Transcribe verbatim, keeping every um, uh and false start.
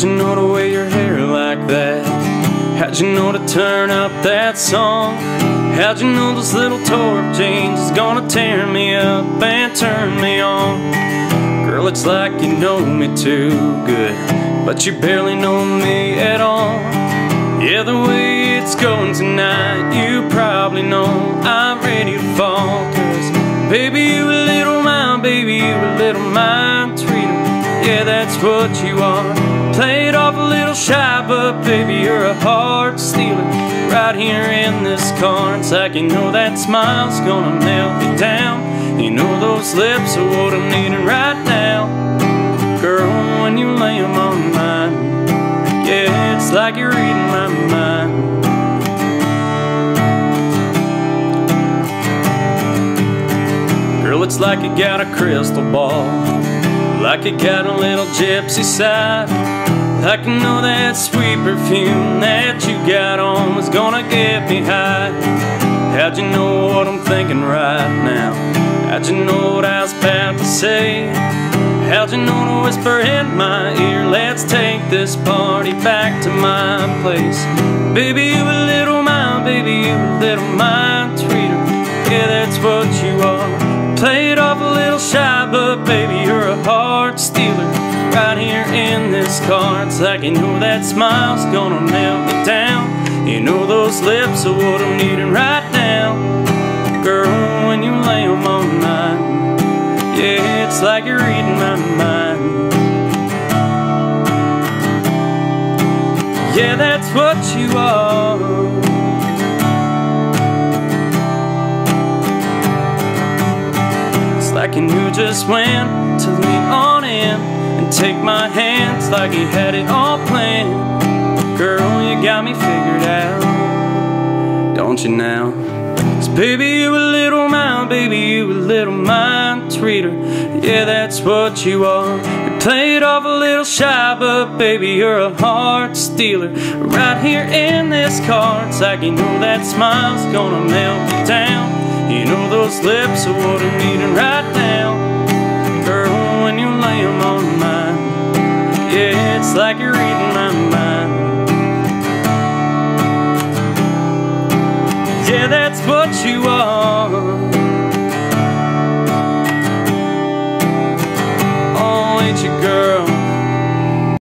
How'd you know to wear your hair like that? How'd you know to turn up that song? How'd you know those little torp jeans is gonna tear me up and turn me on? Girl, it's like you know me too good, but you barely know me at all. Yeah, the way it's going tonight, you probably know I'm ready to fall. Cause baby, you a little mind, baby, you a little mind treater. Yeah, that's what you are. Played off a little shy, but baby, you're a heart stealer. Right here in this car, it's like you know that smile's gonna melt me down. You know those lips are what I'm needing right now. Girl, when you lay them on mine, yeah, it's like you're reading my mind. Girl, it's like you got a crystal ball, like you got a little gypsy side. I can know that sweet perfume that you got on was gonna get me high. How'd you know what I'm thinking right now? How'd you know what I was about to say? How'd you know to whisper in my ear, let's take this party back to my place? Baby, you a little mind, baby, you a little mind treater. Yeah, that's what you are. Played off a little shy, but baby, you're a heart stealer. Right here in this car, it's like you know that smile's gonna melt me down. You know those lips are what I'm needing right now. Girl, when you lay them on mine, yeah, it's like you're reading my mind. Yeah, that's what you are. It's like you knew just when to lean on in and take my hands like you had it all planned. Girl, you got me figured out, don't you now? 'Cause baby, you a little mind, baby, you a little mind treater. Yeah, that's what you are. You played off a little shy, but baby, you're a heart stealer. Right here in this car, it's like you know that smile's gonna melt me down. You know those lips are what I'm needing right now. Girl, when you lay them on mine, yeah, it's like you're reading my mind. Yeah, that's what you are.